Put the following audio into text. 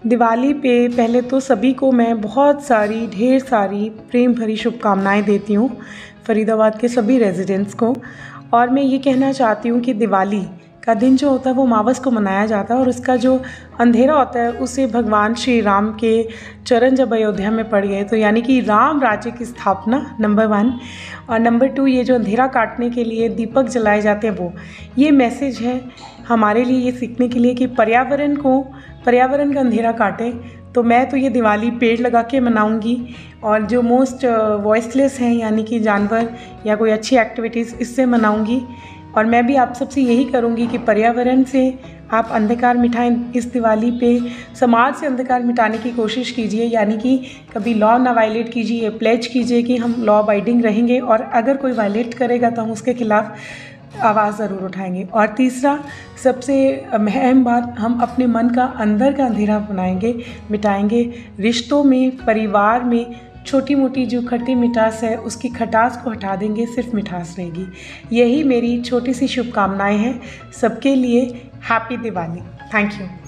दिवाली पे पहले तो सभी को मैं बहुत सारी ढेर सारी प्रेम भरी शुभकामनाएं देती हूँ, फ़रीदाबाद के सभी रेजिडेंट्स को। और मैं ये कहना चाहती हूँ कि दिवाली का दिन जो होता है वो अमावस को मनाया जाता है और उसका जो अंधेरा होता है उसे भगवान श्री राम के चरण जब अयोध्या में पड़ गए तो यानी कि राम राज्य की स्थापना नंबर 1। और नंबर 2 ये जो अंधेरा काटने के लिए दीपक जलाए जाते हैं वो ये मैसेज है हमारे लिए, ये सीखने के लिए कि पर्यावरण का अंधेरा काटें। तो मैं तो ये दिवाली पेड़ लगा के मनाऊंगी और जो मोस्ट वॉइसलेस हैं यानी कि जानवर या कोई अच्छी एक्टिविटीज़ इससे मनाऊंगी। और मैं भी आप सबसे यही करूंगी कि पर्यावरण से आप अंधकार मिटाएं। इस दिवाली पे समाज से अंधकार मिटाने की कोशिश कीजिए, यानी कि कभी लॉ ना वायलेट कीजिए, प्लेज कीजिए कि हम लॉ अबाइडिंग रहेंगे और अगर कोई वायलेट करेगा तो हम उसके खिलाफ आवाज़ ज़रूर उठाएंगे। और तीसरा सबसे अहम बात, हम अपने मन का अंदर का अंधेरा मिटाएंगे। रिश्तों में, परिवार में छोटी मोटी जो खट्टी मिठास है उसकी खटास को हटा देंगे, सिर्फ मिठास रहेगी। यही मेरी छोटी सी शुभकामनाएं हैं सबके लिए। हैप्पी दिवाली। Thank you.